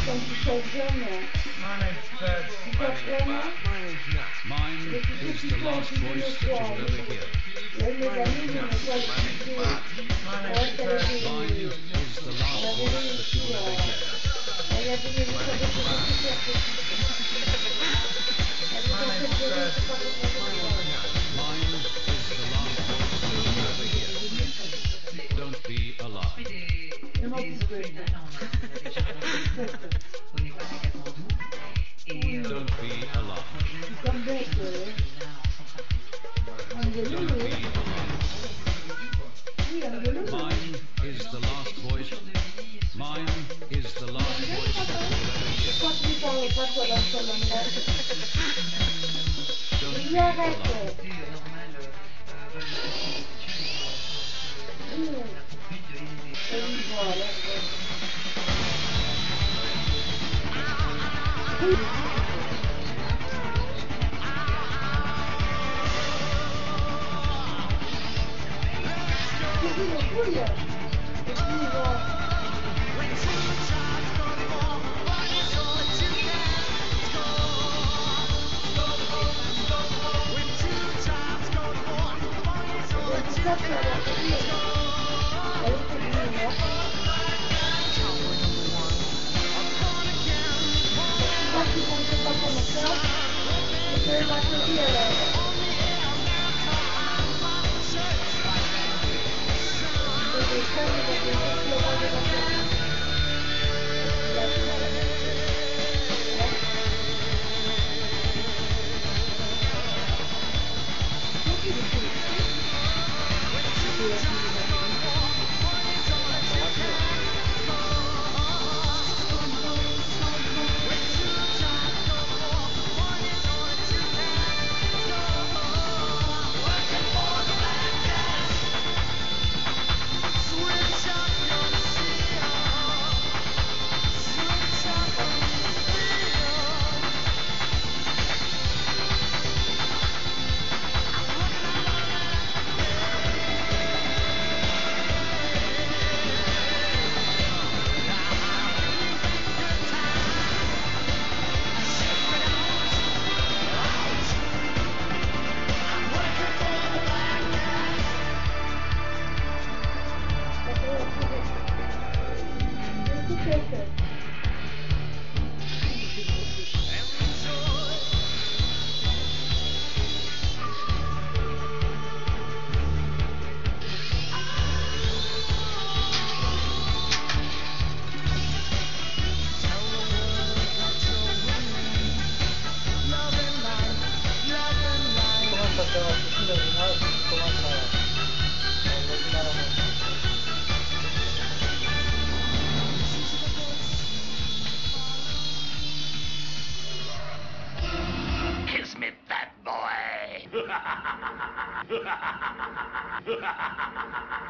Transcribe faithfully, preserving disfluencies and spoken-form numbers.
My name's Ted. My name's Matt. My name's Nat. Mine is the last voice that you will ever hear. My name's Nat. My name's Matt. My name's Ted. Mine is the last voice that you will ever hear. My name's Matt. My name's Ted. Mine is the last voice that you will ever hear. Don't be alarmed. Don't be alarmed. Don't be alarmed. Mine is the last voice. Mine is the last voice that you will ever hear. Don't be alarmed. Kiss me, fat boy.